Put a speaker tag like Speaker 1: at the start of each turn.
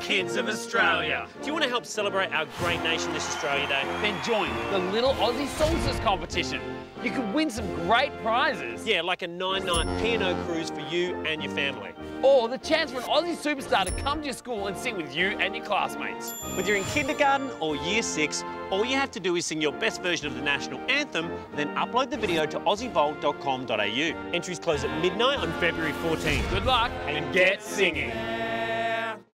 Speaker 1: kids of Australia.
Speaker 2: Do you want to help celebrate our great nation this Australia Day?
Speaker 1: Then join the Little Aussie Songsters competition. You could win some great prizes.
Speaker 2: Yeah, like a 9-night P&O cruise for you and your family.
Speaker 1: Or the chance for an Aussie superstar to come to your school and sing with you and your classmates.
Speaker 2: Whether you're in kindergarten or year 6, all you have to do is sing your best version of the national anthem, then upload the video to aussievolt.com.au. Entries close at midnight on February 14th.
Speaker 1: Good luck
Speaker 2: and get singing.